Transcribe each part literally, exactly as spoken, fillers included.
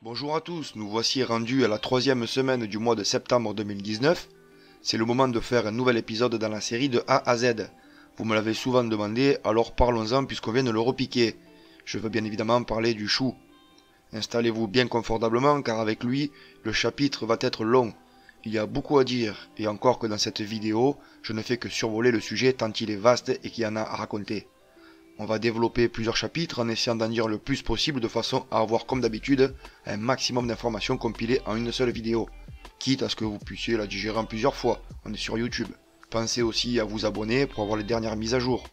Bonjour à tous, nous voici rendus à la troisième semaine du mois de septembre deux mille dix-neuf. C'est le moment de faire un nouvel épisode dans la série de A à Z. Vous me l'avez souvent demandé, alors parlons-en puisqu'on vient de le repiquer. Je veux bien évidemment parler du chou. Installez-vous bien confortablement car avec lui, le chapitre va être long. Il y a beaucoup à dire, et encore que dans cette vidéo, je ne fais que survoler le sujet tant il est vaste et qu'il y en a à raconter. On va développer plusieurs chapitres en essayant d'en dire le plus possible de façon à avoir comme d'habitude un maximum d'informations compilées en une seule vidéo, quitte à ce que vous puissiez la digérer en plusieurs fois, on est sur YouTube. Pensez aussi à vous abonner pour avoir les dernières mises à jour.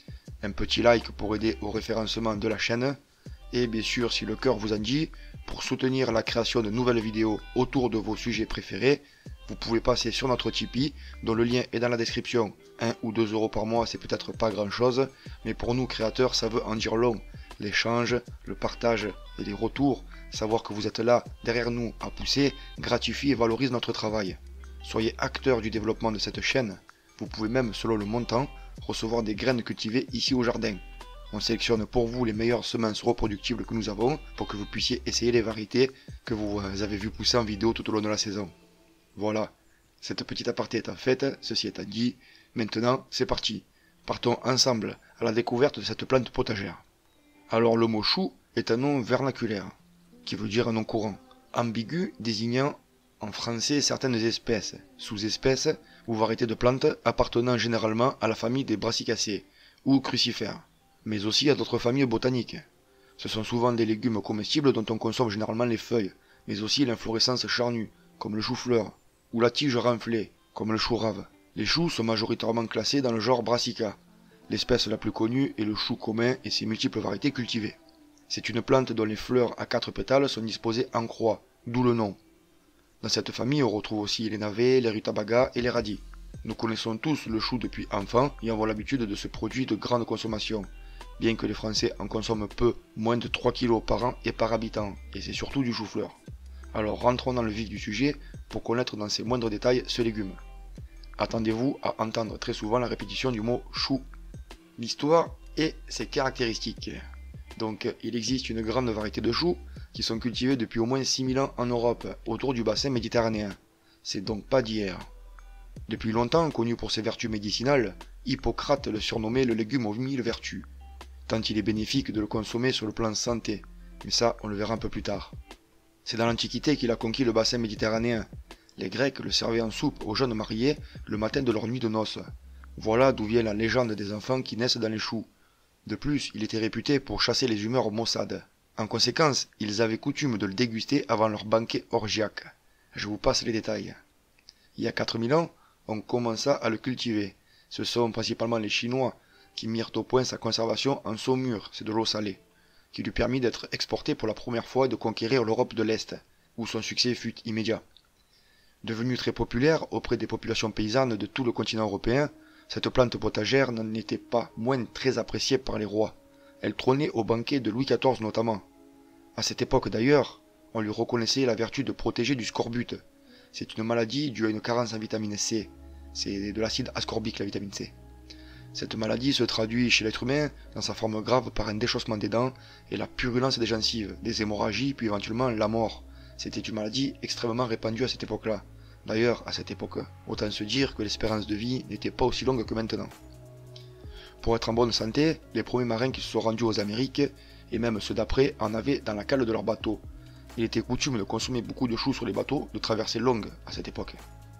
Un petit like pour aider au référencement de la chaîne, et bien sûr si le cœur vous en dit, pour soutenir la création de nouvelles vidéos autour de vos sujets préférés, vous pouvez passer sur notre Tipeee, dont le lien est dans la description. un ou deux euros par mois, c'est peut-être pas grand chose, mais pour nous créateurs, ça veut en dire long. L'échange, le partage et les retours, savoir que vous êtes là, derrière nous, à pousser, gratifie et valorise notre travail. Soyez acteurs du développement de cette chaîne. Vous pouvez même, selon le montant, recevoir des graines cultivées ici au jardin. On sélectionne pour vous les meilleures semences reproductibles que nous avons, pour que vous puissiez essayer les variétés que vous avez vues pousser en vidéo tout au long de la saison. Voilà, cette petite aparté étant faite, ceci étant dit, maintenant c'est parti. Partons ensemble à la découverte de cette plante potagère. Alors le mot chou est un nom vernaculaire, qui veut dire un nom courant, ambigu désignant en français certaines espèces, sous-espèces ou variétés de plantes appartenant généralement à la famille des brassicacées ou crucifères, mais aussi à d'autres familles botaniques. Ce sont souvent des légumes comestibles dont on consomme généralement les feuilles, mais aussi l'inflorescence charnue, comme le chou-fleur, ou la tige renflée, comme le chou rave. Les choux sont majoritairement classés dans le genre Brassica. L'espèce la plus connue est le chou commun et ses multiples variétés cultivées. C'est une plante dont les fleurs à quatre pétales sont disposées en croix, d'où le nom. Dans cette famille, on retrouve aussi les navets, les rutabagas et les radis. Nous connaissons tous le chou depuis enfant et avons l'habitude de ce produit de grande consommation, bien que les Français en consomment peu, moins de trois kilos par an et par habitant, et c'est surtout du chou-fleur. Alors rentrons dans le vif du sujet pour connaître dans ses moindres détails ce légume. Attendez-vous à entendre très souvent la répétition du mot chou. L'histoire et ses caractéristiques. Donc il existe une grande variété de choux qui sont cultivés depuis au moins six mille ans en Europe, autour du bassin méditerranéen. C'est donc pas d'hier. Depuis longtemps connu pour ses vertus médicinales, Hippocrate le surnommait le légume aux mille vertus, tant il est bénéfique de le consommer sur le plan santé, mais ça on le verra un peu plus tard. C'est dans l'Antiquité qu'il a conquis le bassin méditerranéen. Les Grecs le servaient en soupe aux jeunes mariés le matin de leur nuit de noces. Voilà d'où vient la légende des enfants qui naissent dans les choux. De plus, il était réputé pour chasser les humeurs maussades. En conséquence, ils avaient coutume de le déguster avant leur banquet orgiaque. Je vous passe les détails. Il y a quatre mille ans, on commença à le cultiver. Ce sont principalement les Chinois qui mirent au point sa conservation en saumure, c'est de l'eau salée, qui lui permit d'être exporté pour la première fois et de conquérir l'Europe de l'Est, où son succès fut immédiat. Devenue très populaire auprès des populations paysannes de tout le continent européen, cette plante potagère n'en était pas moins très appréciée par les rois. Elle trônait au banquet de Louis quatorze notamment. À cette époque d'ailleurs, on lui reconnaissait la vertu de protéger du scorbut. C'est une maladie due à une carence en vitamine C. C'est de l'acide ascorbique la vitamine C. Cette maladie se traduit chez l'être humain dans sa forme grave par un déchaussement des dents et la purulence des gencives, des hémorragies puis éventuellement la mort. C'était une maladie extrêmement répandue à cette époque-là. D'ailleurs, à cette époque, autant se dire que l'espérance de vie n'était pas aussi longue que maintenant. Pour être en bonne santé, les premiers marins qui se sont rendus aux Amériques, et même ceux d'après, en avaient dans la cale de leur bateau. Il était coutume de consommer beaucoup de choux sur les bateaux, de traversées longues à cette époque.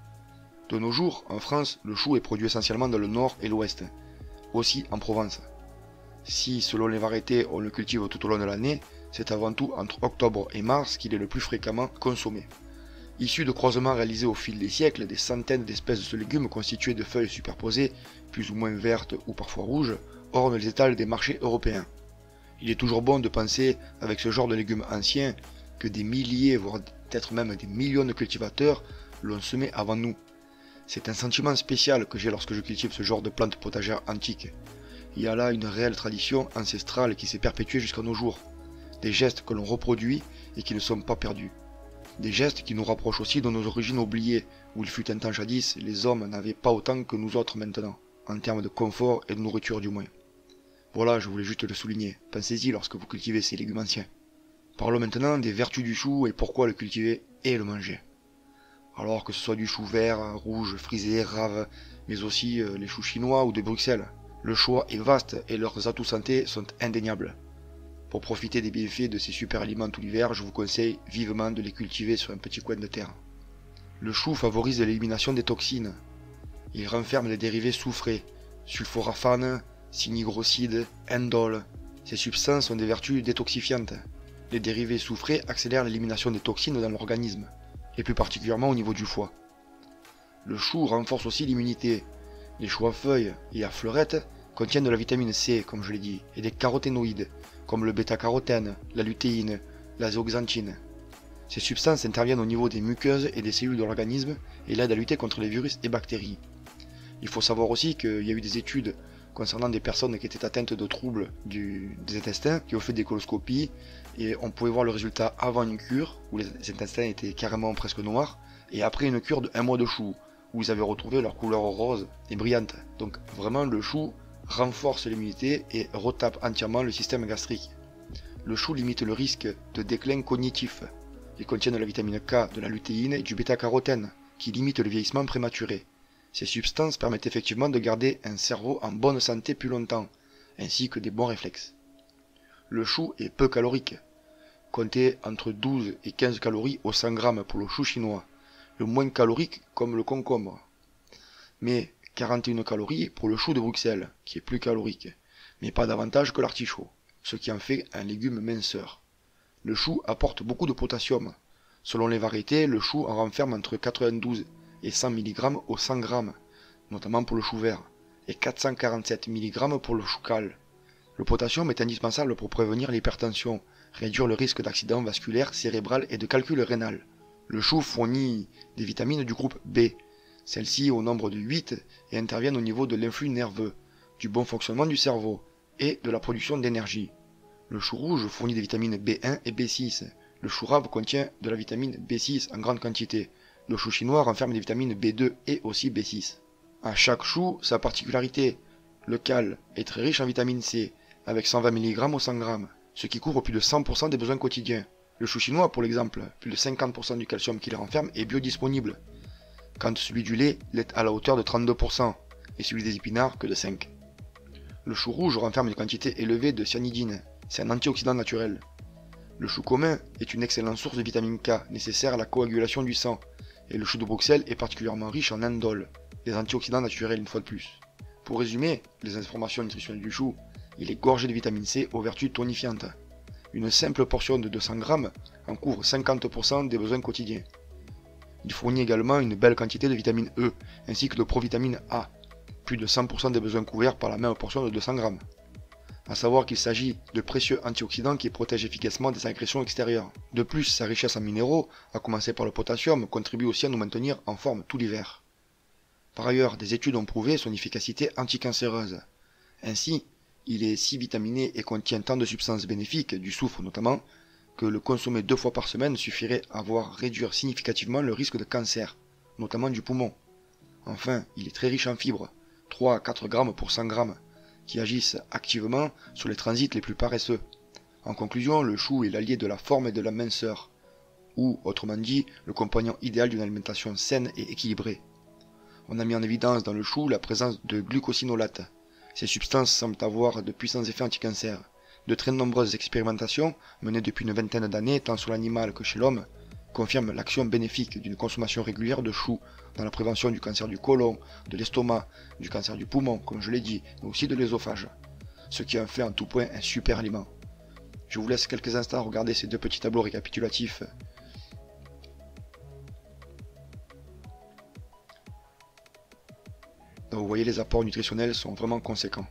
De nos jours, en France, le chou est produit essentiellement dans le nord et l'ouest, aussi en Provence. Si, selon les variétés, on le cultive tout au long de l'année, c'est avant tout entre octobre et mars qu'il est le plus fréquemment consommé. Issu de croisements réalisés au fil des siècles, des centaines d'espèces de ce légume constituées de feuilles superposées, plus ou moins vertes ou parfois rouges, ornent les étals des marchés européens. Il est toujours bon de penser, avec ce genre de légumes anciens, que des milliers, voire peut-être même des millions de cultivateurs l'ont semé avant nous. C'est un sentiment spécial que j'ai lorsque je cultive ce genre de plantes potagères antiques. Il y a là une réelle tradition ancestrale qui s'est perpétuée jusqu'à nos jours. Des gestes que l'on reproduit et qui ne sont pas perdus. Des gestes qui nous rapprochent aussi de nos origines oubliées, où il fut un temps jadis, les hommes n'avaient pas autant que nous autres maintenant, en termes de confort et de nourriture du moins. Voilà, je voulais juste le souligner, pensez-y lorsque vous cultivez ces légumes anciens. Parlons maintenant des vertus du chou et pourquoi le cultiver et le manger. Alors que ce soit du chou vert, rouge, frisé, rave, mais aussi euh, les choux chinois ou de Bruxelles, le choix est vaste et leurs atouts santé sont indéniables. Pour profiter des bienfaits de ces super aliments tout l'hiver, je vous conseille vivement de les cultiver sur un petit coin de terre. Le chou favorise l'élimination des toxines. Il renferme les dérivés soufrés, sulforaphane, cynigroside, indole. Ces substances ont des vertus détoxifiantes. Les dérivés soufrés accélèrent l'élimination des toxines dans l'organisme, et plus particulièrement au niveau du foie. Le chou renforce aussi l'immunité. Les choux à feuilles et à fleurettes contiennent de la vitamine C, comme je l'ai dit, et des caroténoïdes, comme le bêta-carotène, la lutéine, la zooxanthine. Ces substances interviennent au niveau des muqueuses et des cellules de l'organisme et l'aident à lutter contre les virus et bactéries. Il faut savoir aussi qu'il y a eu des études concernant des personnes qui étaient atteintes de troubles du, des intestins, qui ont fait des coloscopies, et on pouvait voir le résultat avant une cure, où les intestins étaient carrément presque noirs, et après une cure de un mois de chou, où ils avaient retrouvé leur couleur rose et brillante. Donc vraiment le chou renforce l'immunité et retape entièrement le système gastrique. Le chou limite le risque de déclin cognitif. Il contient de la vitamine K, de la lutéine et du bêta-carotène, qui limitent le vieillissement prématuré. Ces substances permettent effectivement de garder un cerveau en bonne santé plus longtemps, ainsi que des bons réflexes. Le chou est peu calorique. Comptez entre douze et quinze calories au cent grammes pour le chou chinois, le moins calorique comme le concombre. Mais quarante et une calories pour le chou de Bruxelles, qui est plus calorique, mais pas davantage que l'artichaut, ce qui en fait un légume minceur. Le chou apporte beaucoup de potassium. Selon les variétés, le chou en renferme entre quatre-vingt-douze et cent milligrammes au cent grammes, notamment pour le chou vert, et quatre cent quarante-sept milligrammes pour le chou cal. Le potassium est indispensable pour prévenir l'hypertension, réduire le risque d'accident vasculaire, cérébral et de calcul rénal. Le chou fournit des vitamines du groupe B, celles-ci au nombre de huit et interviennent au niveau de l'influx nerveux, du bon fonctionnement du cerveau et de la production d'énergie. Le chou rouge fournit des vitamines B un et B six. Le chou rave contient de la vitamine B six en grande quantité. Le chou chinois renferme des vitamines B deux et aussi B six. À chaque chou, sa particularité. Le cal est très riche en vitamine C, avec cent vingt milligrammes au cent grammes, ce qui couvre plus de cent pour cent des besoins quotidiens. Le chou chinois, pour l'exemple, plus de cinquante pour cent du calcium qu'il renferme est biodisponible, quand celui du lait l'est à la hauteur de trente-deux pour cent, et celui des épinards que de cinq pour cent. Le chou rouge renferme une quantité élevée de cyanidine, c'est un antioxydant naturel. Le chou commun est une excellente source de vitamine K, nécessaire à la coagulation du sang, et le chou de Bruxelles est particulièrement riche en indole, des antioxydants naturels une fois de plus. Pour résumer les informations nutritionnelles du chou, il est gorgé de vitamine C aux vertus tonifiantes. Une simple portion de deux cents grammes en couvre cinquante pour cent des besoins quotidiens. Il fournit également une belle quantité de vitamine E, ainsi que de provitamine A, plus de cent pour cent des besoins couverts par la même portion de deux cents grammes. A savoir qu'il s'agit de précieux antioxydants qui protègent efficacement des agressions extérieures. De plus, sa richesse en minéraux, à commencer par le potassium, contribue aussi à nous maintenir en forme tout l'hiver. Par ailleurs, des études ont prouvé son efficacité anticancéreuse. Ainsi, il est si vitaminé et contient tant de substances bénéfiques, du soufre notamment, que le consommer deux fois par semaine suffirait à voir réduire significativement le risque de cancer, notamment du poumon. Enfin, il est très riche en fibres, trois à quatre grammes pour cent grammes, qui agissent activement sur les transits les plus paresseux. En conclusion, le chou est l'allié de la forme et de la minceur, ou, autrement dit, le compagnon idéal d'une alimentation saine et équilibrée. On a mis en évidence dans le chou la présence de glucosinolates. Ces substances semblent avoir de puissants effets anti-cancer. De très nombreuses expérimentations, menées depuis une vingtaine d'années tant sur l'animal que chez l'homme, confirment l'action bénéfique d'une consommation régulière de choux dans la prévention du cancer du côlon, de l'estomac, du cancer du poumon, comme je l'ai dit, mais aussi de l'œsophage, ce qui en fait en tout point un super aliment. Je vous laisse quelques instants regarder ces deux petits tableaux récapitulatifs. Donc vous voyez, les apports nutritionnels sont vraiment conséquents.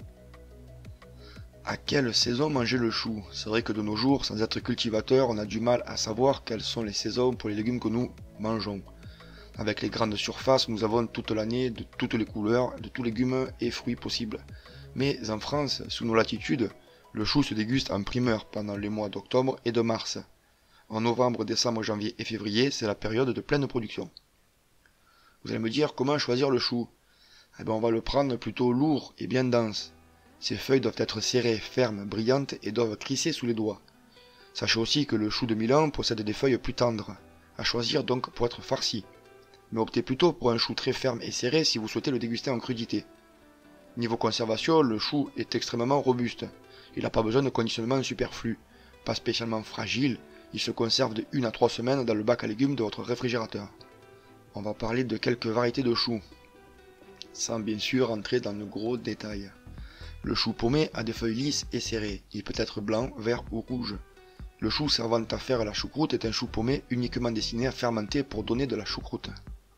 À quelle saison manger le chou? C'est vrai que de nos jours, sans être cultivateur, on a du mal à savoir quelles sont les saisons pour les légumes que nous mangeons. Avec les grandes surfaces, nous avons toute l'année, de toutes les couleurs, de tous légumes et fruits possibles. Mais en France, sous nos latitudes, le chou se déguste en primeur pendant les mois d'octobre et de mars. En novembre, décembre, janvier et février, c'est la période de pleine production. Vous allez me dire, comment choisir le chou? Eh bien, on va le prendre plutôt lourd et bien dense. Ses feuilles doivent être serrées, fermes, brillantes et doivent crisser sous les doigts. Sachez aussi que le chou de Milan possède des feuilles plus tendres, à choisir donc pour être farci. Mais optez plutôt pour un chou très ferme et serré si vous souhaitez le déguster en crudité. Niveau conservation, le chou est extrêmement robuste. Il n'a pas besoin de conditionnement superflu. Pas spécialement fragile, il se conserve de une à trois semaines dans le bac à légumes de votre réfrigérateur. On va parler de quelques variétés de choux, sans bien sûr entrer dans de gros détails. Le chou paumé a des feuilles lisses et serrées, il peut être blanc, vert ou rouge. Le chou servant à faire la choucroute est un chou paumé uniquement destiné à fermenter pour donner de la choucroute.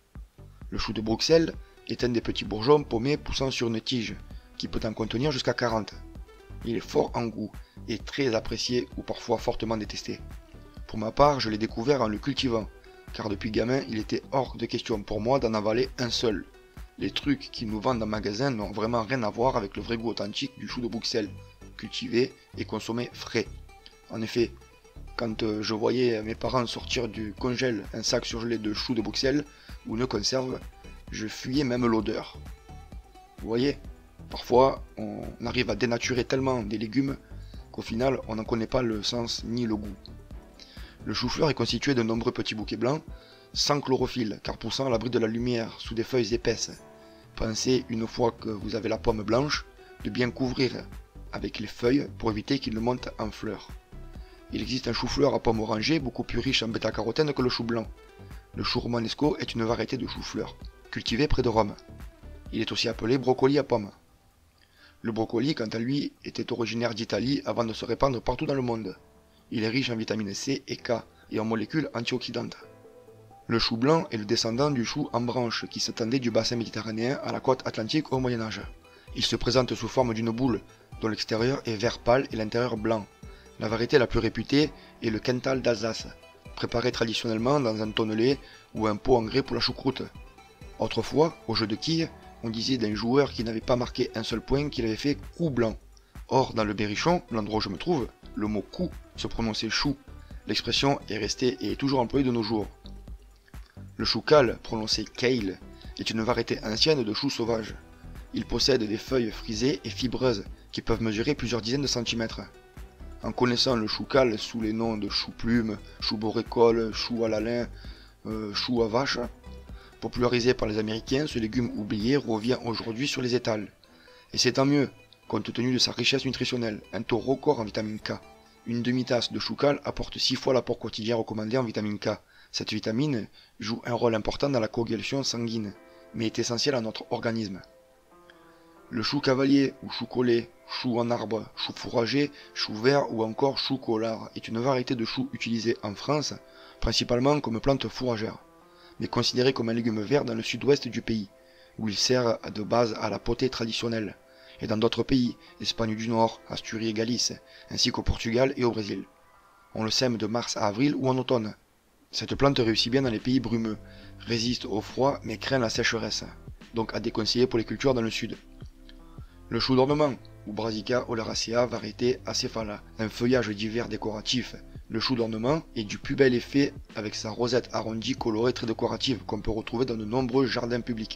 Le chou de Bruxelles est un des petits bourgeons paumés poussant sur une tige, qui peut en contenir jusqu'à quarante. Il est fort en goût et très apprécié ou parfois fortement détesté. Pour ma part, je l'ai découvert en le cultivant, car depuis gamin, il était hors de question pour moi d'en avaler un seul. Les trucs qu'ils nous vendent en magasin n'ont vraiment rien à voir avec le vrai goût authentique du chou de Bruxelles, cultivé et consommé frais. En effet, quand euh, je voyais mes parents sortir du congèle un sac surgelé de chou de Bruxelles ou une conserve, je fuyais même l'odeur. Vous voyez, parfois on arrive à dénaturer tellement des légumes qu'au final on n'en connaît pas le sens ni le goût. Le chou-fleur est constitué de nombreux petits bouquets blancs, sans chlorophylle, car poussant à l'abri de la lumière sous des feuilles épaisses. Pensez, une fois que vous avez la pomme blanche, de bien couvrir avec les feuilles pour éviter qu'il ne monte en fleurs. Il existe un chou-fleur à pomme orangée beaucoup plus riche en bêta-carotène que le chou blanc. Le chou romanesco est une variété de chou-fleur, cultivé près de Rome. Il est aussi appelé brocoli à pomme. Le brocoli, quant à lui, était originaire d'Italie avant de se répandre partout dans le monde. Il est riche en vitamine C et K et en molécules antioxydantes. Le chou blanc est le descendant du chou en branche qui s'étendait du bassin méditerranéen à la côte atlantique au Moyen-Âge. Il se présente sous forme d'une boule, dont l'extérieur est vert pâle et l'intérieur blanc. La variété la plus réputée est le Cantal d'Alsace, préparé traditionnellement dans un tonnelet ou un pot en grès pour la choucroute. Autrefois, au jeu de quilles, on disait d'un joueur qui n'avait pas marqué un seul point qu'il avait fait coup blanc. Or, dans le Berrichon, l'endroit où je me trouve, le mot coup se prononçait chou. L'expression est restée et est toujours employée de nos jours. Le chou cal, prononcé kale, est une variété ancienne de chou sauvage. Il possède des feuilles frisées et fibreuses qui peuvent mesurer plusieurs dizaines de centimètres. En connaissant le chou cal sous les noms de chou plume, chou borécole, chou à la lin, euh, chou à vache, popularisé par les Américains, ce légume oublié revient aujourd'hui sur les étals. Et c'est tant mieux, compte tenu de sa richesse nutritionnelle, un taux record en vitamine K. Une demi-tasse de chou cal apporte six fois l'apport quotidien recommandé en vitamine K. Cette vitamine joue un rôle important dans la coagulation sanguine, mais est essentielle à notre organisme. Le chou cavalier ou chou collet, chou en arbre, chou fourragé, chou vert ou encore chou collard est une variété de chou utilisée en France, principalement comme plante fourragère, mais considéré comme un légume vert dans le sud-ouest du pays, où il sert de base à la potée traditionnelle, et dans d'autres pays, Espagne du Nord, Asturie et Galice, ainsi qu'au Portugal et au Brésil. On le sème de mars à avril ou en automne. Cette plante réussit bien dans les pays brumeux, résiste au froid mais craint la sécheresse, donc à déconseiller pour les cultures dans le sud. Le chou d'ornement, ou Brassica oleracea, variété acéphala, un feuillage d'hiver décoratif. Le chou d'ornement est du plus bel effet avec sa rosette arrondie colorée très décorative qu'on peut retrouver dans de nombreux jardins publics.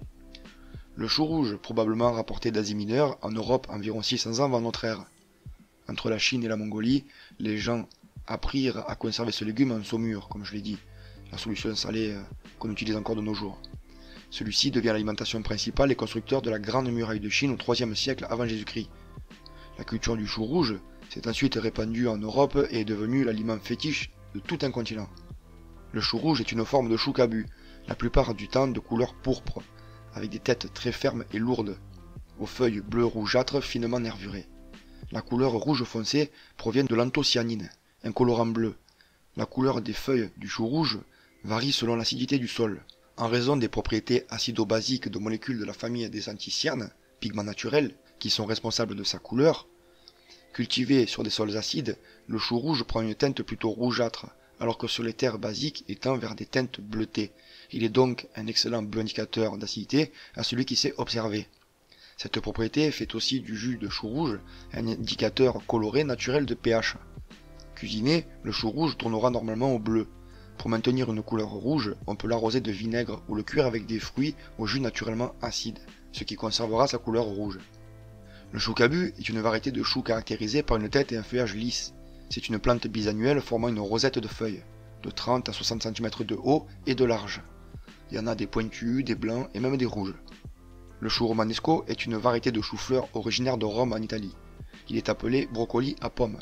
Le chou rouge, probablement rapporté d'Asie mineure, en Europe environ six cents ans avant notre ère. Entre la Chine et la Mongolie, les gens apprirent à conserver ce légume en saumure, comme je l'ai dit, la solution salée qu'on utilise encore de nos jours. Celui-ci devient l'alimentation principale et constructeur de la Grande Muraille de Chine au troisième siècle avant Jésus-Christ. La culture du chou rouge s'est ensuite répandue en Europe et est devenue l'aliment fétiche de tout un continent. Le chou rouge est une forme de chou cabu, la plupart du temps de couleur pourpre, avec des têtes très fermes et lourdes, aux feuilles bleu rougeâtres finement nervurées. La couleur rouge foncé provient de l'anthocyanine, un colorant bleu. La couleur des feuilles du chou rouge varie selon l'acidité du sol. En raison des propriétés acido-basiques de molécules de la famille des anthocyanes, pigments naturels, qui sont responsables de sa couleur, cultivé sur des sols acides, le chou rouge prend une teinte plutôt rougeâtre, alors que sur les terres basiques il tend vers des teintes bleutées. Il est donc un excellent bioindicateur d'acidité à celui qui sait observer. Cette propriété fait aussi du jus de chou rouge un indicateur coloré naturel de pH. Cuisiné, le chou rouge tournera normalement au bleu. Pour maintenir une couleur rouge, on peut l'arroser de vinaigre ou le cuire avec des fruits au jus naturellement acide, ce qui conservera sa couleur rouge. Le chou cabu est une variété de chou caractérisée par une tête et un feuillage lisse. C'est une plante bisannuelle formant une rosette de feuilles, de trente à soixante centimètres de haut et de large. Il y en a des pointus, des blancs et même des rouges. Le chou romanesco est une variété de chou-fleur originaire de Rome en Italie. Il est appelé brocoli à pommes.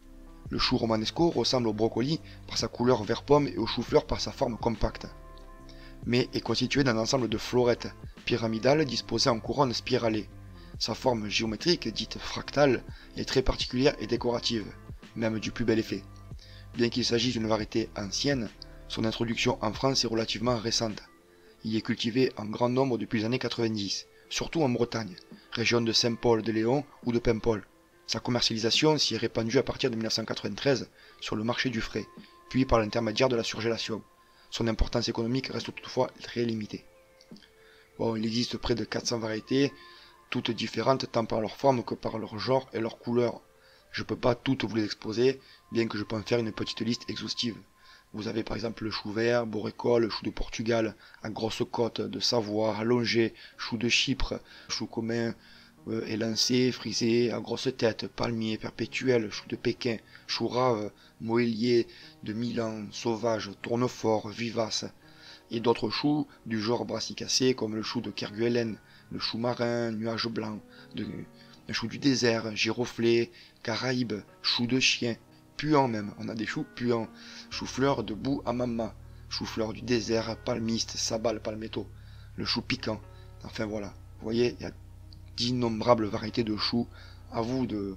Le chou romanesco ressemble au brocoli par sa couleur vert pomme et au chou-fleur par sa forme compacte, mais est constitué d'un ensemble de florettes pyramidales disposées en couronne spiralée. Sa forme géométrique, dite fractale, est très particulière et décorative, même du plus bel effet. Bien qu'il s'agisse d'une variété ancienne, son introduction en France est relativement récente. Il est cultivé en grand nombre depuis les années quatre-vingt-dix, surtout en Bretagne, région de Saint-Paul-de-Léon ou de Paimpol. Sa commercialisation s'y est répandue à partir de mille neuf cent quatre-vingt-treize sur le marché du frais, puis par l'intermédiaire de la surgélation. Son importance économique reste toutefois très limitée. Bon, il existe près de quatre cents variétés, toutes différentes tant par leur forme que par leur genre et leur couleur. Je ne peux pas toutes vous les exposer, bien que je peux en faire une petite liste exhaustive. Vous avez par exemple le chou vert, borécole, le chou de Portugal, à grosse côte, de Savoie, allongé, chou de Chypre, chou commun, euh, élancé, frisé, à grosse tête, palmier, perpétuel, chou de Pékin, chou rave, moëllier, de Milan, sauvage, tournefort, vivace, et d'autres choux du genre brassicacé comme le chou de Kerguelen, le chou marin, nuage blanc, de, le chou du désert, giroflée, caraïbe, chou de chien, puant même, on a des choux puants, chou-fleur de boue à mama, chou-fleur du désert, palmiste, sabal, palmetto, le chou piquant, enfin voilà, vous voyez, il y a d'innombrables variétés de choux, à vous de,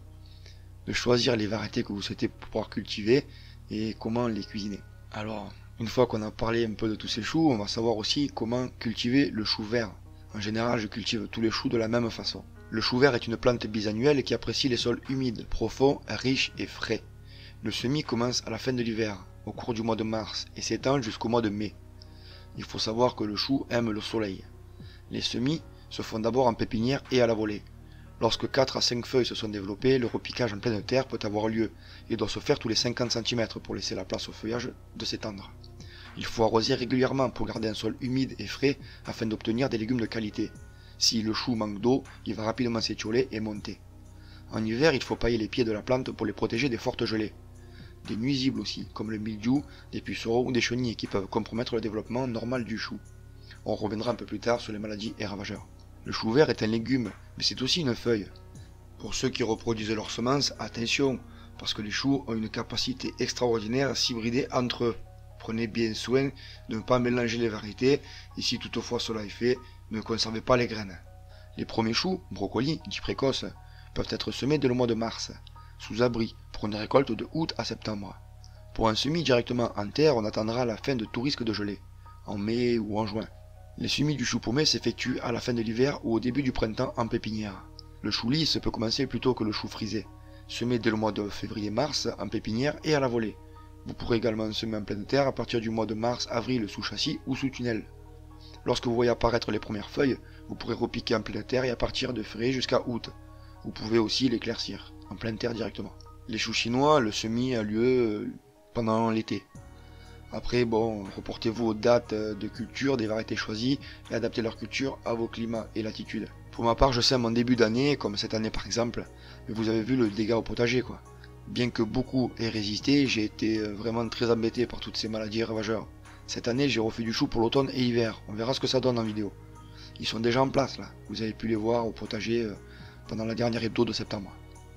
de choisir les variétés que vous souhaitez pouvoir cultiver et comment les cuisiner. Alors, une fois qu'on a parlé un peu de tous ces choux, on va savoir aussi comment cultiver le chou vert. En général, je cultive tous les choux de la même façon. Le chou vert est une plante bisannuelle qui apprécie les sols humides, profonds, riches et frais. Le semis commence à la fin de l'hiver, au cours du mois de mars, et s'étend jusqu'au mois de mai. Il faut savoir que le chou aime le soleil. Les semis se font d'abord en pépinière et à la volée. Lorsque quatre à cinq feuilles se sont développées, le repiquage en pleine terre peut avoir lieu et doit se faire tous les cinquante centimètres pour laisser la place au feuillage de s'étendre. Il faut arroser régulièrement pour garder un sol humide et frais afin d'obtenir des légumes de qualité. Si le chou manque d'eau, il va rapidement s'étioler et monter. En hiver, il faut pailler les pieds de la plante pour les protéger des fortes gelées. Des nuisibles aussi, comme le mildiou, des pucerons ou des chenilles qui peuvent compromettre le développement normal du chou. On reviendra un peu plus tard sur les maladies et ravageurs. Le chou vert est un légume, mais c'est aussi une feuille. Pour ceux qui reproduisent leurs semences, attention, parce que les choux ont une capacité extraordinaire à s'hybrider entre eux. Prenez bien soin de ne pas mélanger les variétés, et si toutefois cela est fait, ne conservez pas les graines. Les premiers choux, brocolis, dits précoces, peuvent être semés dès le mois de mars, sous abri, pour une récolte de août à septembre. Pour un semis directement en terre, on attendra la fin de tout risque de gelée, en mai ou en juin. Les semis du chou paumé s'effectuent à la fin de l'hiver ou au début du printemps en pépinière. Le chou lisse peut commencer plus tôt que le chou frisé, semé dès le mois de février-mars en pépinière et à la volée. Vous pourrez également semer en pleine terre à partir du mois de mars-avril sous châssis ou sous tunnel. Lorsque vous voyez apparaître les premières feuilles, vous pourrez repiquer en pleine terre et à partir de février jusqu'à août. Vous pouvez aussi l'éclaircir, en pleine terre directement. Les choux chinois, le semis a lieu pendant l'été. Après, bon, reportez-vous aux dates de culture des variétés choisies et adaptez leur culture à vos climats et latitudes. Pour ma part, je sème en début d'année, comme cette année par exemple, mais vous avez vu le dégât au potager, quoi. Bien que beaucoup aient résisté, j'ai été vraiment très embêté par toutes ces maladies ravageurs. Cette année, j'ai refait du chou pour l'automne et l'hiver. On verra ce que ça donne en vidéo. Ils sont déjà en place là. Vous avez pu les voir au potager pendant la dernière hebdo de septembre.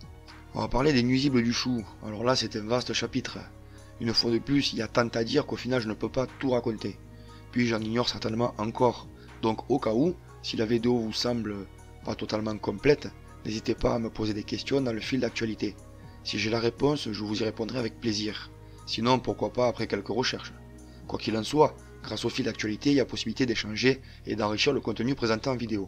On va parler des nuisibles du chou. Alors là, c'est un vaste chapitre. Une fois de plus, il y a tant à dire qu'au final, je ne peux pas tout raconter. Puis j'en ignore certainement encore. Donc au cas où, si la vidéo vous semble pas totalement complète, n'hésitez pas à me poser des questions dans le fil d'actualité. Si j'ai la réponse, je vous y répondrai avec plaisir. Sinon, pourquoi pas après quelques recherches. Quoi qu'il en soit, grâce au fil d'actualité, il y a possibilité d'échanger et d'enrichir le contenu présenté en vidéo.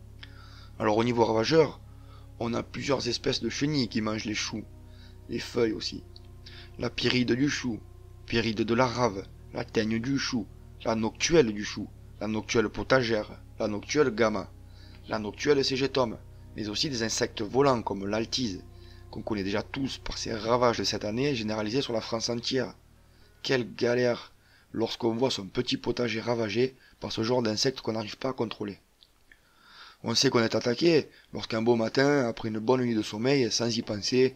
Alors au niveau ravageur, on a plusieurs espèces de chenilles qui mangent les choux, les feuilles aussi. La pyrrhide du chou, pyrrhide de la rave, la teigne du chou, la noctuelle du chou, la noctuelle potagère, la noctuelle gamma, la noctuelle cégetum, mais aussi des insectes volants comme l'altise, qu'on connaît déjà tous par ses ravages de cette année généralisés sur la France entière. Quelle galère lorsqu'on voit son petit potager ravagé par ce genre d'insectes qu'on n'arrive pas à contrôler. On sait qu'on est attaqué lorsqu'un beau matin, après une bonne nuit de sommeil, sans y penser,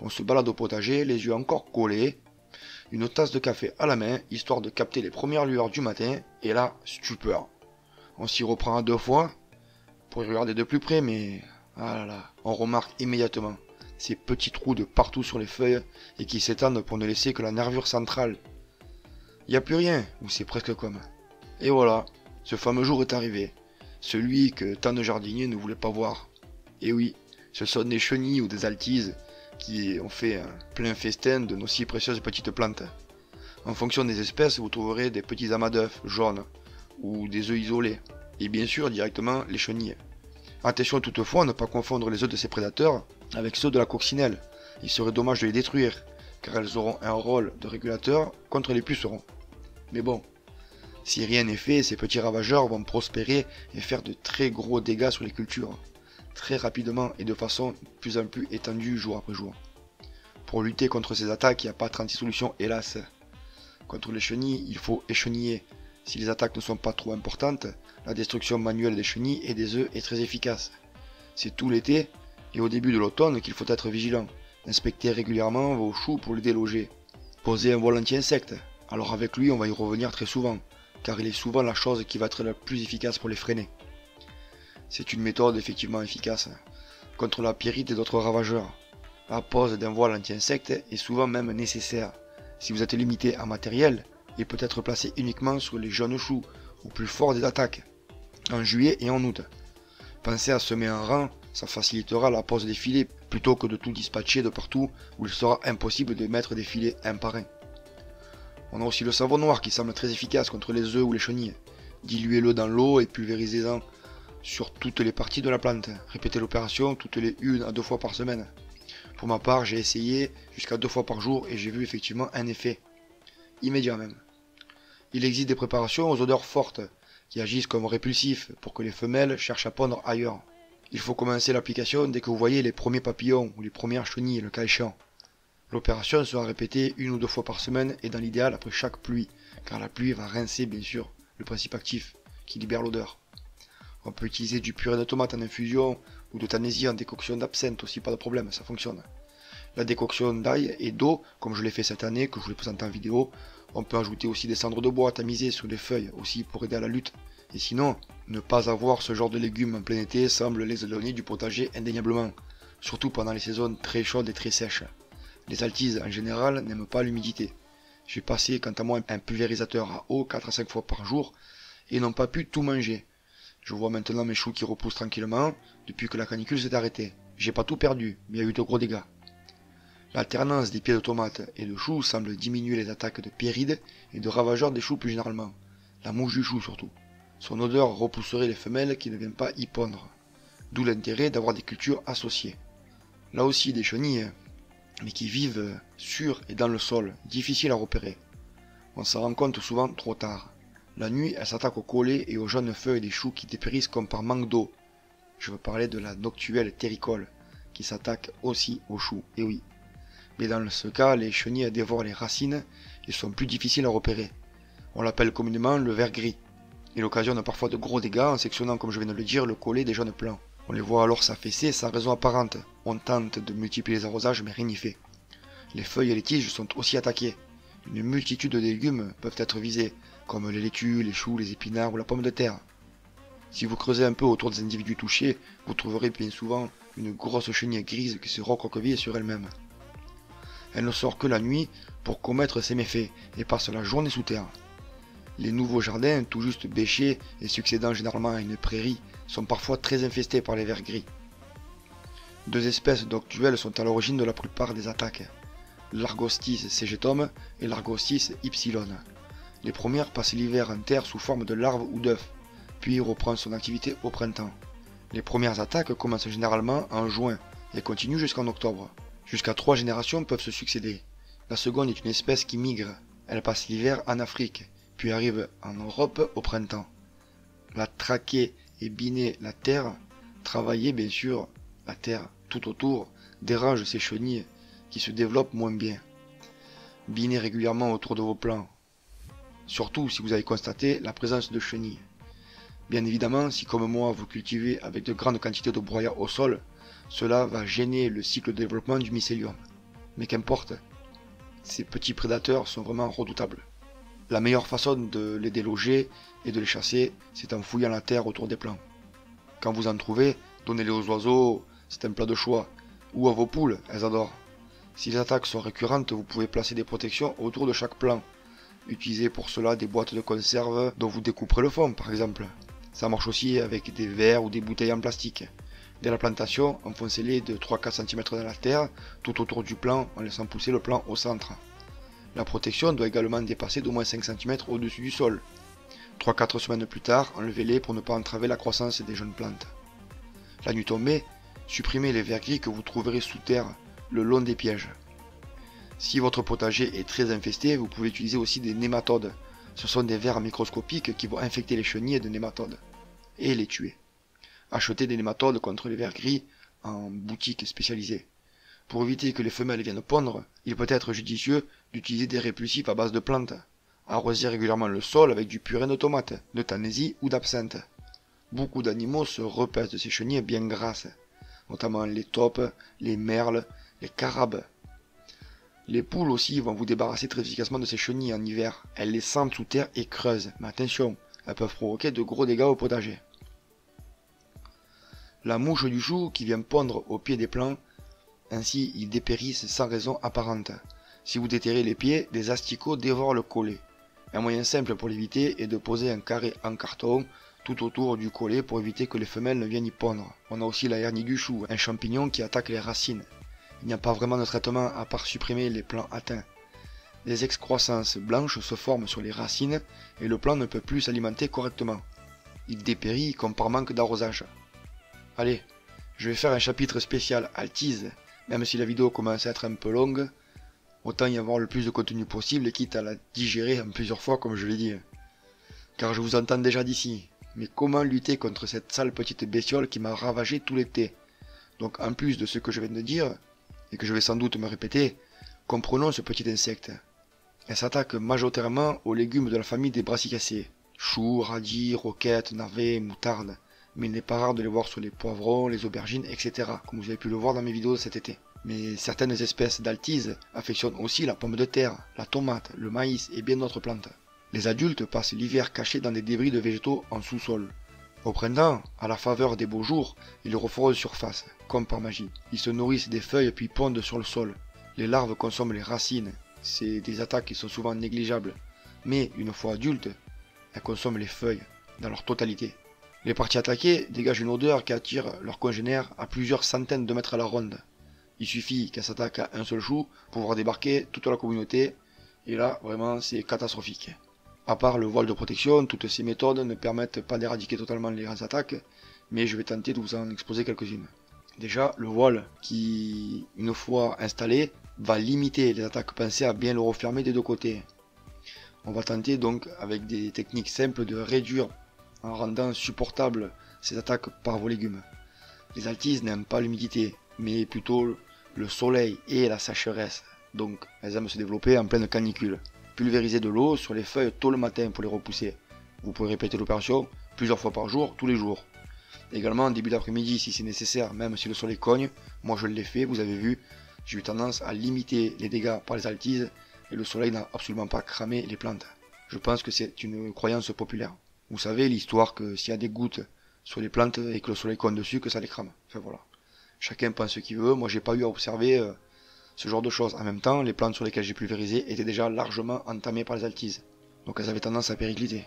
On se balade au potager, les yeux encore collés, une tasse de café à la main, histoire de capter les premières lueurs du matin, et là, stupeur. On s'y reprend à deux fois, pour y regarder de plus près, mais... ah là là, on remarque immédiatement ces petits trous de partout sur les feuilles, et qui s'étendent pour ne laisser que la nervure centrale. Il n'y a plus rien, ou c'est presque comme. Et voilà, ce fameux jour est arrivé, celui que tant de jardiniers ne voulaient pas voir. Et oui, ce sont des chenilles ou des altises qui ont fait un plein festin de nos si précieuses petites plantes. En fonction des espèces, vous trouverez des petits amas d'œufs jaunes, ou des œufs isolés, et bien sûr directement les chenilles. Attention toutefois à ne pas confondre les œufs de ces prédateurs avec ceux de la coccinelle. Il serait dommage de les détruire, car elles auront un rôle de régulateur contre les pucerons. Mais bon, si rien n'est fait, ces petits ravageurs vont prospérer et faire de très gros dégâts sur les cultures, très rapidement et de façon de plus en plus étendue jour après jour. Pour lutter contre ces attaques, il n'y a pas trente solutions, hélas. Contre les chenilles, il faut écheniller. Si les attaques ne sont pas trop importantes, la destruction manuelle des chenilles et des œufs est très efficace. C'est tout l'été et au début de l'automne qu'il faut être vigilant. Inspectez régulièrement vos choux pour les déloger. Posez un voile anti-insectes. Alors avec lui, on va y revenir très souvent, car il est souvent la chose qui va être la plus efficace pour les freiner. C'est une méthode effectivement efficace contre la pyrite et d'autres ravageurs. La pose d'un voile anti-insectes est souvent même nécessaire. Si vous êtes limité en matériel, il peut être placé uniquement sur les jeunes choux, au plus fort des attaques, en juillet et en août. Pensez à semer un rang, ça facilitera la pose des filets, plutôt que de tout dispatcher de partout où il sera impossible de mettre des filets un par un. On a aussi le savon noir qui semble très efficace contre les œufs ou les chenilles. Diluez-le dans l'eau et pulvérisez-en sur toutes les parties de la plante. Répétez l'opération toutes les une à deux fois par semaine. Pour ma part, j'ai essayé jusqu'à deux fois par jour et j'ai vu effectivement un effet. Immédiat même. Il existe des préparations aux odeurs fortes qui agissent comme répulsifs pour que les femelles cherchent à pondre ailleurs. Il faut commencer l'application dès que vous voyez les premiers papillons ou les premières chenilles, le cas échéant. L'opération sera répétée une ou deux fois par semaine et dans l'idéal après chaque pluie, car la pluie va rincer bien sûr le principe actif qui libère l'odeur. On peut utiliser du purée de tomate en infusion ou de tanésie en décoction d'absinthe aussi, pas de problème, ça fonctionne. La décoction d'ail et d'eau, comme je l'ai fait cette année, que je vous l'ai présenté en vidéo, on peut ajouter aussi des cendres de bois tamisées sur les feuilles aussi pour aider à la lutte. Et sinon, ne pas avoir ce genre de légumes en plein été semble les éloigner du potager indéniablement, surtout pendant les saisons très chaudes et très sèches. Les altises en général n'aiment pas l'humidité. J'ai passé quant à moi un pulvérisateur à eau quatre à cinq fois par jour et n'ont pas pu tout manger. Je vois maintenant mes choux qui repoussent tranquillement depuis que la canicule s'est arrêtée. J'ai pas tout perdu, mais il y a eu de gros dégâts. L'alternance des pieds de tomates et de choux semble diminuer les attaques de pérides et de ravageurs des choux plus généralement. La mouche du chou surtout. Son odeur repousserait les femelles qui ne viennent pas y pondre. D'où l'intérêt d'avoir des cultures associées. Là aussi des chenilles, mais qui vivent sur et dans le sol, difficiles à repérer. On s'en rend compte souvent trop tard. La nuit, elles s'attaquent aux collets et aux jeunes feuilles des choux qui dépérissent comme par manque d'eau. Je veux parler de la noctuelle terricole, qui s'attaque aussi aux choux, et oui. Mais dans ce cas, les chenilles dévorent les racines et sont plus difficiles à repérer. On l'appelle communément le ver gris. Il occasionne parfois de gros dégâts en sectionnant, comme je viens de le dire, le collet des jeunes plants. On les voit alors s'affaisser sans raison apparente. On tente de multiplier les arrosages, mais rien n'y fait. Les feuilles et les tiges sont aussi attaquées. Une multitude de légumes peuvent être visés, comme les laitues, les choux, les épinards ou la pomme de terre. Si vous creusez un peu autour des individus touchés, vous trouverez bien souvent une grosse chenille grise qui se recroqueville sur elle-même. Elle ne sort que la nuit pour commettre ses méfaits et passe la journée sous terre. Les nouveaux jardins, tout juste bêchés et succédant généralement à une prairie, sont parfois très infestés par les vers gris. Deux espèces noctuelles sont à l'origine de la plupart des attaques, l'Argostis segetum et l'Argostis ypsilon. Les premières passent l'hiver en terre sous forme de larves ou d'œufs, puis reprend son activité au printemps. Les premières attaques commencent généralement en juin et continuent jusqu'en octobre. Jusqu'à trois générations peuvent se succéder. La seconde est une espèce qui migre. Elle passe l'hiver en Afrique, puis arrive en Europe au printemps. La traquer et biner la terre, travailler bien sûr la terre tout autour, dérange ces chenilles qui se développent moins bien. Binez régulièrement autour de vos plants, surtout si vous avez constaté la présence de chenilles. Bien évidemment, si comme moi vous cultivez avec de grandes quantités de broyat au sol, cela va gêner le cycle de développement du mycélium. Mais qu'importe, ces petits prédateurs sont vraiment redoutables. La meilleure façon de les déloger et de les chasser, c'est en fouillant la terre autour des plants. Quand vous en trouvez, donnez-les aux oiseaux, c'est un plat de choix. Ou à vos poules, elles adorent. Si les attaques sont récurrentes, vous pouvez placer des protections autour de chaque plant. Utilisez pour cela des boîtes de conserve dont vous découperez le fond, par exemple. Ça marche aussi avec des verres ou des bouteilles en plastique. Dès la plantation, enfoncez-les de trois à quatre centimètres dans la terre, tout autour du plant, en laissant pousser le plant au centre. La protection doit également dépasser d'au moins cinq centimètres au-dessus du sol. trois à quatre semaines plus tard, enlevez-les pour ne pas entraver la croissance des jeunes plantes. La nuit tombée, supprimez les vers gris que vous trouverez sous terre, le long des pièges. Si votre potager est très infesté, vous pouvez utiliser aussi des nématodes. Ce sont des vers microscopiques qui vont infecter les chenilles de nématodes et les tuer. Achetez des nématodes contre les vers gris en boutique spécialisée. Pour éviter que les femelles viennent pondre, il peut être judicieux d'utiliser des répulsifs à base de plantes. Arrosez régulièrement le sol avec du purin de tomate, de tanaisie ou d'absinthe. Beaucoup d'animaux se repaissent de ces chenilles bien grasses, notamment les taupes, les merles, les carabes. Les poules aussi vont vous débarrasser très efficacement de ces chenilles en hiver. Elles les sentent sous terre et creusent, mais attention, elles peuvent provoquer de gros dégâts au potager. La mouche du chou qui vient pondre au pied des plants, ainsi ils dépérissent sans raison apparente. Si vous déterrez les pieds, des asticots dévorent le collet. Un moyen simple pour l'éviter est de poser un carré en carton tout autour du collet pour éviter que les femelles ne viennent y pondre. On a aussi la hernie du chou, un champignon qui attaque les racines. Il n'y a pas vraiment de traitement à part supprimer les plants atteints. Des excroissances blanches se forment sur les racines et le plant ne peut plus s'alimenter correctement. Il dépérit comme par manque d'arrosage. Allez, je vais faire un chapitre spécial altise, même si la vidéo commence à être un peu longue, autant y avoir le plus de contenu possible, quitte à la digérer en plusieurs fois comme je l'ai dit. Car je vous entends déjà d'ici, mais comment lutter contre cette sale petite bestiole qui m'a ravagé tout l'été? Donc en plus de ce que je viens de dire, et que je vais sans doute me répéter, comprenons ce petit insecte. Elle s'attaque majoritairement aux légumes de la famille des brassicacées, choux, radis, roquettes, navets, moutarde, mais il n'est pas rare de les voir sur les poivrons, les aubergines, et cetera, comme vous avez pu le voir dans mes vidéos cet été. Mais certaines espèces d'altise affectionnent aussi la pomme de terre, la tomate, le maïs et bien d'autres plantes. Les adultes passent l'hiver cachés dans des débris de végétaux en sous-sol. Au printemps, à la faveur des beaux jours, ils refont surface, comme par magie. Ils se nourrissent des feuilles puis pondent sur le sol. Les larves consomment les racines. C'est des attaques qui sont souvent négligeables. Mais, une fois adultes, elles consomment les feuilles, dans leur totalité. Les parties attaquées dégagent une odeur qui attire leurs congénères à plusieurs centaines de mètres à la ronde. Il suffit qu'elles s'attaquent à un seul chou pour voir débarquer toute la communauté, et là, vraiment, c'est catastrophique. À part le voile de protection, toutes ces méthodes ne permettent pas d'éradiquer totalement les attaques, mais je vais tenter de vous en exposer quelques-unes. Déjà, le voile qui, une fois installé, va limiter les attaques. Pensez à bien le refermer des deux côtés. On va tenter donc, avec des techniques simples, de réduire en rendant supportable ces attaques par vos légumes. Les altises n'aiment pas l'humidité, mais plutôt le soleil et la sécheresse, donc elles aiment se développer en pleine canicule. Pulvérisez de l'eau sur les feuilles tôt le matin pour les repousser. Vous pouvez répéter l'opération plusieurs fois par jour, tous les jours. Également en début d'après-midi si c'est nécessaire, même si le soleil cogne. Moi je l'ai fait, vous avez vu, j'ai eu tendance à limiter les dégâts par les altises et le soleil n'a absolument pas cramé les plantes. Je pense que c'est une croyance populaire. Vous savez l'histoire que s'il y a des gouttes sur les plantes et que le soleil cogne dessus, que ça les crame. Enfin voilà. Chacun pense ce qu'il veut, moi j'ai pas eu à observer euh, ce genre de choses. En même temps, les plantes sur lesquelles j'ai pulvérisé étaient déjà largement entamées par les altises. Donc elles avaient tendance à péricliter.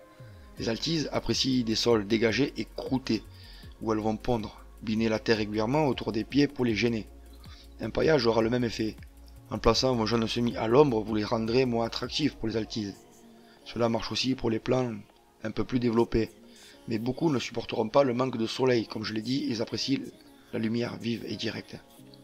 Les altises apprécient des sols dégagés et croûtés, où elles vont pondre. Biner la terre régulièrement autour des pieds pour les gêner. Un paillage aura le même effet. En plaçant vos jeunes semis à l'ombre, vous les rendrez moins attractifs pour les altises. Cela marche aussi pour les plants un peu plus développés. Mais beaucoup ne supporteront pas le manque de soleil. Comme je l'ai dit, ils apprécient la lumière vive et directe.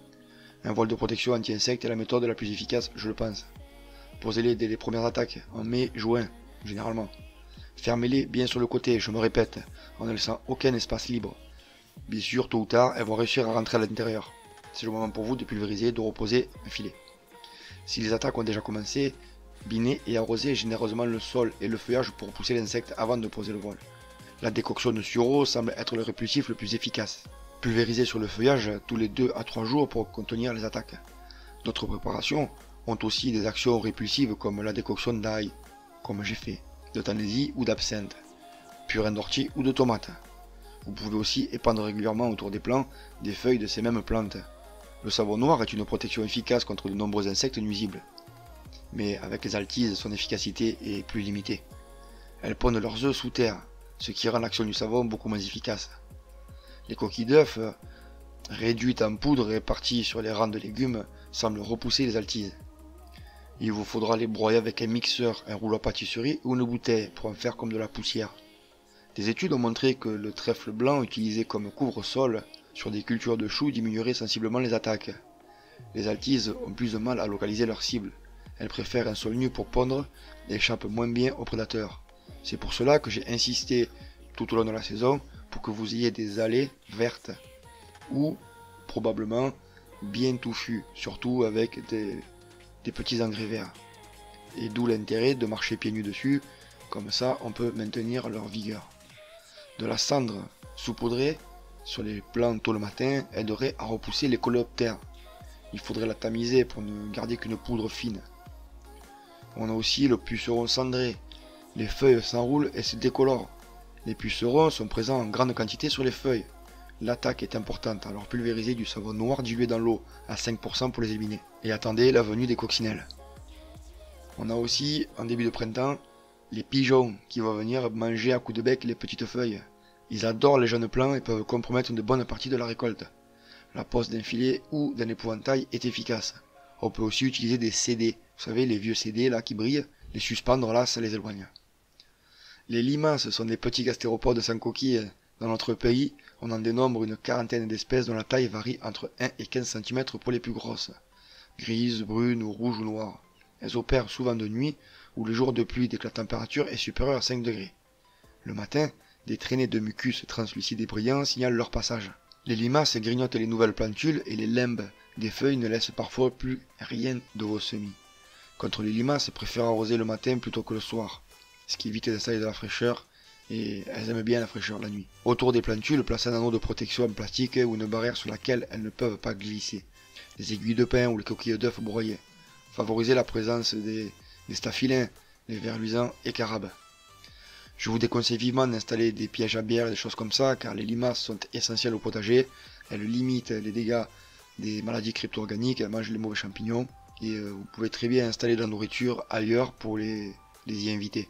Un voile de protection anti-insectes est la méthode la plus efficace, je le pense. Posez-les dès les premières attaques, en mai, juin, généralement. Fermez-les bien sur le côté, je me répète, en ne laissant aucun espace libre. Bien sûr, tôt ou tard, elles vont réussir à rentrer à l'intérieur. C'est le moment pour vous de pulvériser, de reposer un filet. Si les attaques ont déjà commencé, binez et arrosez généreusement le sol et le feuillage pour repousser l'insecte avant de poser le voile. La décoction de sureau semble être le répulsif le plus efficace. Pulvérisez sur le feuillage tous les deux à trois jours pour contenir les attaques. D'autres préparations ont aussi des actions répulsives comme la décoction d'ail, comme j'ai fait, de tanaisie ou d'absinthe, purin d'ortie ou de tomate. Vous pouvez aussi épandre régulièrement autour des plants des feuilles de ces mêmes plantes. Le savon noir est une protection efficace contre de nombreux insectes nuisibles. Mais avec les altises, son efficacité est plus limitée. Elles pondent leurs œufs sous terre, ce qui rend l'action du savon beaucoup moins efficace. Les coquilles d'œufs, réduites en poudre et réparties sur les rangs de légumes, semblent repousser les altises. Il vous faudra les broyer avec un mixeur, un rouleau à pâtisserie ou une bouteille pour en faire comme de la poussière. Des études ont montré que le trèfle blanc utilisé comme couvre-sol sur des cultures de choux diminuerait sensiblement les attaques. Les altises ont plus de mal à localiser leur cible. Elles préfèrent un sol nu pour pondre et échappent moins bien aux prédateurs. C'est pour cela que j'ai insisté tout au long de la saison pour que vous ayez des allées vertes ou probablement bien touffues, surtout avec des, des petits engrais verts. Et d'où l'intérêt de marcher pieds nus dessus, comme ça on peut maintenir leur vigueur. De la cendre saupoudrée sur les plants tôt le matin aiderait à repousser les coléoptères. Il faudrait la tamiser pour ne garder qu'une poudre fine. On a aussi le puceron cendré. Les feuilles s'enroulent et se décolorent. Les pucerons sont présents en grande quantité sur les feuilles. L'attaque est importante, alors pulvérisez du savon noir dilué dans l'eau à cinq pour cent pour les éliminer. Et attendez la venue des coccinelles. On a aussi, en début de printemps, les pigeons qui vont venir manger à coups de bec les petites feuilles. Ils adorent les jeunes plants et peuvent compromettre une bonne partie de la récolte. La pose d'un filet ou d'un épouvantail est efficace. On peut aussi utiliser des C D, vous savez les vieux C D là qui brillent, les suspendre là ça les éloigne. Les limaces sont des petits gastéropodes sans coquilles. Dans notre pays, on en dénombre une quarantaine d'espèces dont la taille varie entre un et quinze centimètres pour les plus grosses. Grises, brunes, ou rouges ou noires. Elles opèrent souvent de nuit ou le jour de pluie dès que la température est supérieure à cinq degrés. Le matin, des traînées de mucus translucides et brillants signalent leur passage. Les limaces grignotent les nouvelles plantules et les limbes des feuilles ne laissent parfois plus rien de vos semis. Contre les limaces, préfèrent arroser le matin plutôt que le soir, ce qui évite d'installer de la fraîcheur, et elles aiment bien la fraîcheur la nuit. Autour des plantules, placez un anneau de protection en plastique ou une barrière sur laquelle elles ne peuvent pas glisser. Les aiguilles de pin ou les coquilles d'œufs broyées. Favorisez la présence des, des staphylins, les vers luisants et carabes. Je vous déconseille vivement d'installer des pièges à bière et des choses comme ça, car les limaces sont essentielles au potager. Elles limitent les dégâts des maladies crypto-organiques, elles mangent les mauvais champignons, et euh, vous pouvez très bien installer de la nourriture ailleurs pour les, les y inviter.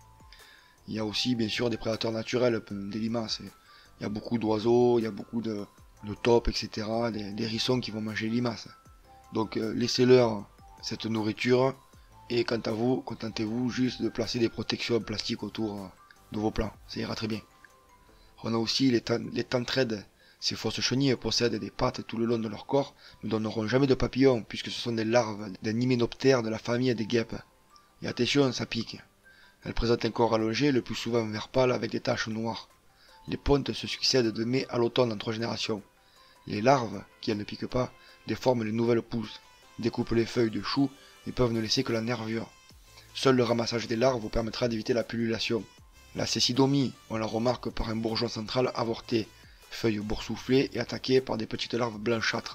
Il y a aussi bien sûr des prédateurs naturels des limaces. Il y a beaucoup d'oiseaux, il y a beaucoup de, de taupes, et cetera, des, des hérissons qui vont manger les limaces. Donc euh, laissez-leur cette nourriture, et quant à vous, contentez-vous juste de placer des protections en plastique autour euh, de vos plants, ça ira très bien. On a aussi les, les tantraides. Ces fausses chenilles possèdent des pattes tout le long de leur corps, ne donneront jamais de papillons, puisque ce sont des larves d'un hyménoptère de la famille des guêpes. Et attention, ça pique. Elles présentent un corps allongé, le plus souvent vert pâle avec des taches noires. Les pontes se succèdent de mai à l'automne en trois générations. Les larves, qui elles ne piquent pas, déforment les nouvelles pousses, découpent les feuilles de choux et peuvent ne laisser que la nervure. Seul le ramassage des larves vous permettra d'éviter la pullulation. La cécidomie, on la remarque par un bourgeon central avorté, feuilles boursouflées et attaquées par des petites larves blanchâtres.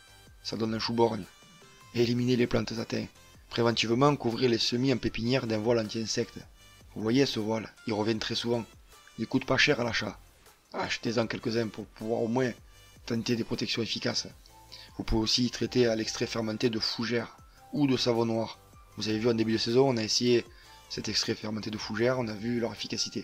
Ça donne un chou-borgne. Éliminez les plantes atteintes. Préventivement, couvrez les semis en pépinière d'un voile anti-insectes. Vous voyez ce voile, il revient très souvent. Il coûte pas cher à l'achat. Achetez-en quelques-uns pour pouvoir au moins tenter des protections efficaces. Vous pouvez aussi traiter à l'extrait fermenté de fougère ou de savon noir. Vous avez vu en début de saison, on a essayé cet extrait fermenté de fougère, on a vu leur efficacité.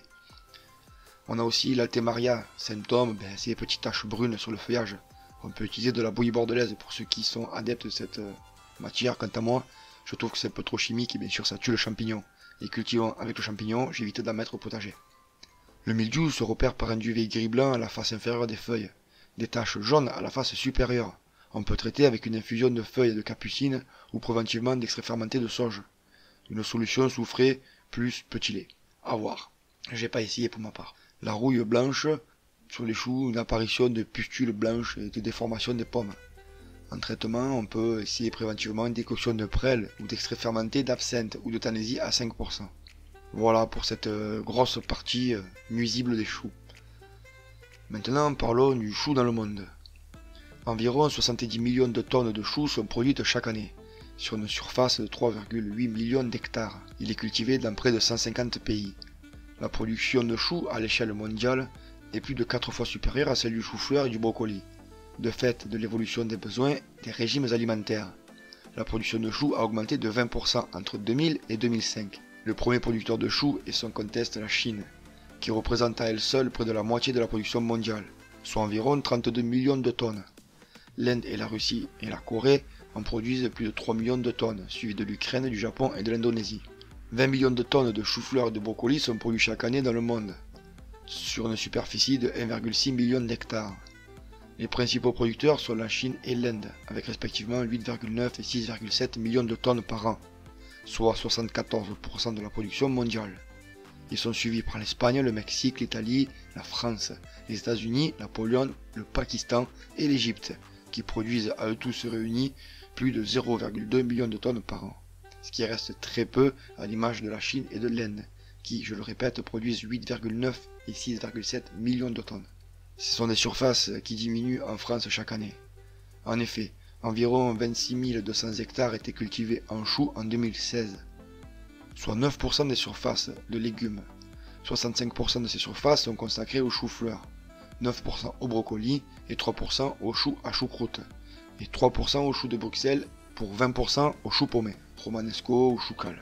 On a aussi l'altémaria, symptôme, ben, c'est les petites taches brunes sur le feuillage. On peut utiliser de la bouillie bordelaise pour ceux qui sont adeptes de cette euh, matière. Quant à moi, je trouve que c'est un peu trop chimique et bien sûr ça tue le champignon. Et cultivant avec le champignon, j'évite d'en mettre au potager. Le mildiou se repère par un duvet gris-blanc à la face inférieure des feuilles, des taches jaunes à la face supérieure. On peut traiter avec une infusion de feuilles de capucine ou préventivement d'extrait fermenté de sauge. Une solution soufrée plus petit lait. À voir. J'ai pas essayé pour ma part. La rouille blanche sur les choux, une apparition de pustules blanches et de déformation des pommes. En traitement, on peut essayer préventivement une décoction de prêle ou d'extrait fermenté d'absinthe ou de tanaisie à cinq pour cent. Voilà pour cette euh, grosse partie euh, nuisible des choux. Maintenant, parlons du chou dans le monde. Environ soixante-dix millions de tonnes de choux sont produites chaque année, sur une surface de trois virgule huit millions d'hectares. Il est cultivé dans près de cent cinquante pays. La production de choux à l'échelle mondiale est plus de quatre fois supérieure à celle du chou-fleur et du brocoli, de fait de l'évolution des besoins des régimes alimentaires. La production de choux a augmenté de vingt pour cent entre deux mille et deux mille cinq. Le premier producteur de choux est sans conteste la Chine, qui représente à elle seule près de la moitié de la production mondiale, soit environ trente-deux millions de tonnes. L'Inde et la Russie et la Corée en produisent plus de trois millions de tonnes, suivis de l'Ukraine, du Japon et de l'Indonésie. vingt millions de tonnes de chou-fleur et de brocoli sont produits chaque année dans le monde, sur une superficie de un virgule six million d'hectares. Les principaux producteurs sont la Chine et l'Inde, avec respectivement huit virgule neuf et six virgule sept millions de tonnes par an, soit soixante-quatorze pour cent de la production mondiale. Ils sont suivis par l'Espagne, le Mexique, l'Italie, la France, les États-Unis, la Pologne, le Pakistan et l'Égypte, qui produisent à eux tous réunis plus de zéro virgule deux millions de tonnes par an, ce qui reste très peu à l'image de la Chine et de l'Inde, qui, je le répète, produisent huit virgule neuf et six virgule sept millions de tonnes. Ce sont des surfaces qui diminuent en France chaque année. En effet, environ vingt-six mille deux cents hectares étaient cultivés en choux en deux mille seize, soit neuf pour cent des surfaces de légumes. soixante-cinq pour cent de ces surfaces sont consacrées au chou-fleur, neuf pour cent au brocoli et trois pour cent au chou à choucroute, et trois pour cent au chou de Bruxelles pour vingt pour cent au chou paumé, romanesco ou choucal.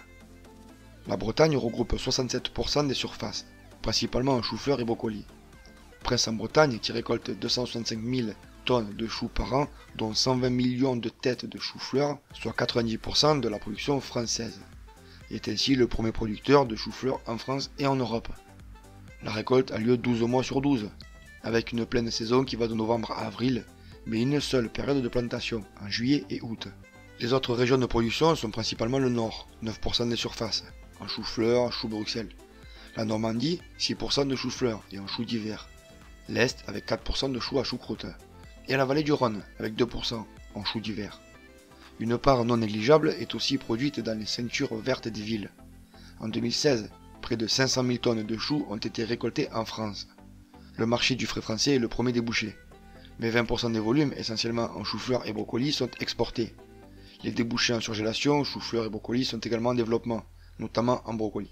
La Bretagne regroupe soixante-sept pour cent des surfaces, principalement en chou-fleur et brocoli. Prince en Bretagne, qui récolte deux cent soixante-cinq mille tonnes de choux par an, dont cent vingt millions de têtes de chou-fleur, soit quatre-vingt-dix pour cent de la production française, est ainsi le premier producteur de chou-fleur en France et en Europe. La récolte a lieu douze mois sur douze, avec une pleine saison qui va de novembre à avril, mais une seule période de plantation, en juillet et août. Les autres régions de production sont principalement le nord, neuf pour cent des surfaces, en chou-fleur, chou Bruxelles. La Normandie, six pour cent de chou-fleur et en chou d'hiver. L'Est avec quatre pour cent de choux à choucroute, et la vallée du Rhône avec deux pour cent en choux d'hiver. Une part non négligeable est aussi produite dans les ceintures vertes des villes. En deux mille seize, près de cinq cent mille tonnes de choux ont été récoltées en France. Le marché du frais français est le premier débouché, mais vingt pour cent des volumes, essentiellement en chou-fleur et brocoli, sont exportés. Les débouchés en surgélation, chou-fleur et brocoli sont également en développement, notamment en brocoli.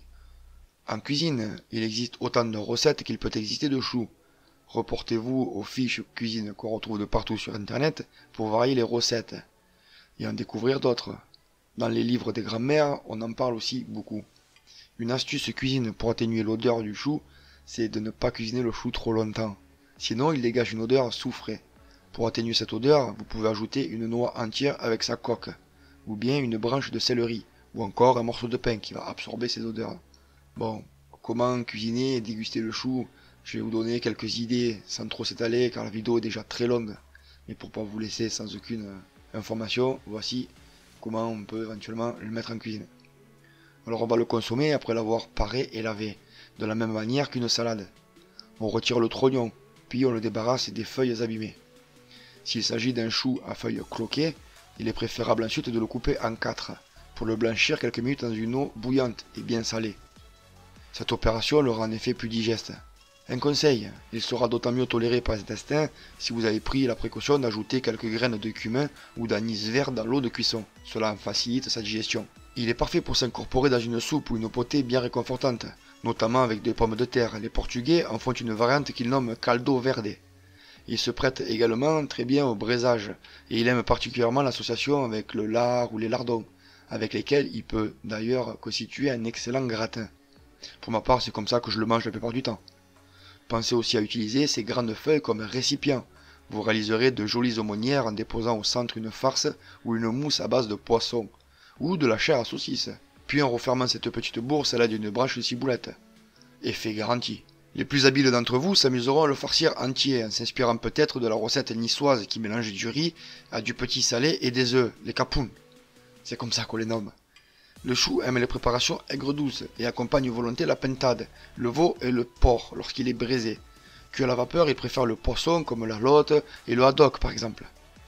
En cuisine, il existe autant de recettes qu'il peut exister de choux. Reportez-vous aux fiches cuisine qu'on retrouve de partout sur internet pour varier les recettes et en découvrir d'autres. Dans les livres des grands-mères, on en parle aussi beaucoup. Une astuce cuisine pour atténuer l'odeur du chou, c'est de ne pas cuisiner le chou trop longtemps. Sinon, il dégage une odeur soufrée. Pour atténuer cette odeur, vous pouvez ajouter une noix entière avec sa coque, ou bien une branche de céleri, ou encore un morceau de pain qui va absorber ces odeurs. Bon, comment cuisiner et déguster le chou? Je vais vous donner quelques idées sans trop s'étaler car la vidéo est déjà très longue. Mais pour pas vous laisser sans aucune information, voici comment on peut éventuellement le mettre en cuisine. Alors on va le consommer après l'avoir paré et lavé, de la même manière qu'une salade. On retire le trognon, puis on le débarrasse des feuilles abîmées. S'il s'agit d'un chou à feuilles cloquées, il est préférable ensuite de le couper en quatre, pour le blanchir quelques minutes dans une eau bouillante et bien salée. Cette opération le rend en effet plus digeste. Un conseil, il sera d'autant mieux toléré par les intestins si vous avez pris la précaution d'ajouter quelques graines de cumin ou d'anis vert dans l'eau de cuisson. Cela en facilite sa digestion. Il est parfait pour s'incorporer dans une soupe ou une potée bien réconfortante, notamment avec des pommes de terre. Les Portugais en font une variante qu'ils nomment caldo verde. Il se prête également très bien au braisage, et il aime particulièrement l'association avec le lard ou les lardons, avec lesquels il peut d'ailleurs constituer un excellent gratin. Pour ma part, c'est comme ça que je le mange la plupart du temps. Pensez aussi à utiliser ces grandes feuilles comme récipient. Vous réaliserez de jolies aumônières en déposant au centre une farce ou une mousse à base de poisson, ou de la chair à saucisse, puis en refermant cette petite bourse à l'aide d'une branche de ciboulette. Effet garanti. Les plus habiles d'entre vous s'amuseront à le farcir entier en s'inspirant peut-être de la recette niçoise qui mélange du riz à du petit salé et des œufs, les capouns. C'est comme ça qu'on les nomme. Le chou aime les préparations aigres-douces et accompagne volontiers la pintade, le veau et le porc lorsqu'il est braisé. Cuit à la vapeur, il préfère le poisson comme la lotte et le haddock par exemple.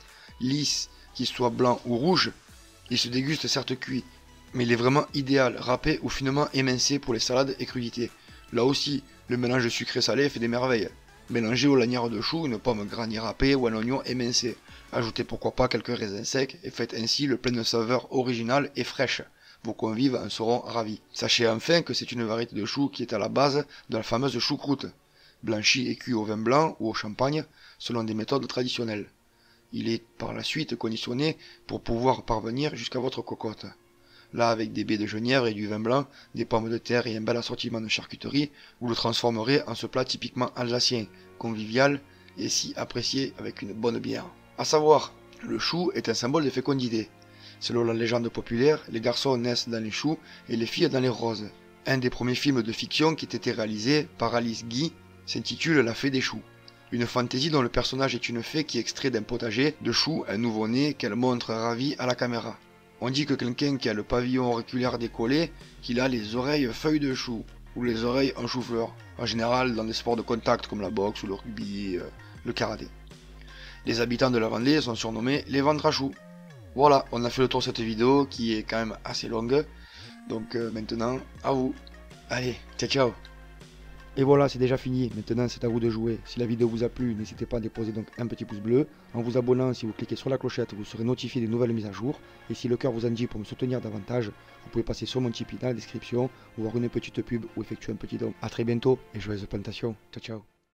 Lisse, qu'il soit blanc ou rouge, il se déguste certes cuit, mais il est vraiment idéal, râpé ou finement émincé pour les salades et crudités. Là aussi, le mélange sucré-salé fait des merveilles. Mélangez aux lanières de choux une pomme granit râpée ou un oignon émincé. Ajoutez pourquoi pas quelques raisins secs et faites ainsi le plein de saveurs originales et fraîches. Vos convives en seront ravis. Sachez enfin que c'est une variété de chou qui est à la base de la fameuse choucroute, blanchi et cuit au vin blanc ou au champagne selon des méthodes traditionnelles. Il est par la suite conditionné pour pouvoir parvenir jusqu'à votre cocotte. Là, avec des baies de genièvre et du vin blanc, des pommes de terre et un bel assortiment de charcuterie, vous le transformerez en ce plat typiquement alsacien, convivial et si apprécié avec une bonne bière. A savoir, le chou est un symbole de fécondité. Selon la légende populaire, les garçons naissent dans les choux et les filles dans les roses. Un des premiers films de fiction qui a été réalisé par Alice Guy s'intitule La Fée des choux. Une fantaisie dont le personnage est une fée qui extrait d'un potager de choux un nouveau-né qu'elle montre ravi à la caméra. On dit que quelqu'un qui a le pavillon auriculaire décollé, qu'il a les oreilles feuilles de chou, ou les oreilles en chou-fleur, en général dans des sports de contact comme la boxe ou le rugby, euh, le karaté. Les habitants de la Vendée sont surnommés les ventres à choux. Voilà, on a fait le tour de cette vidéo qui est quand même assez longue, donc euh, maintenant, à vous. Allez, ciao ciao. Et voilà, c'est déjà fini. Maintenant, c'est à vous de jouer. Si la vidéo vous a plu, n'hésitez pas à déposer donc un petit pouce bleu. En vous abonnant, si vous cliquez sur la clochette, vous serez notifié des nouvelles mises à jour. Et si le cœur vous en dit pour me soutenir davantage, vous pouvez passer sur mon Tipeee dans la description, ou voir une petite pub ou effectuer un petit don. A très bientôt et joyeuses plantations. Ciao ciao.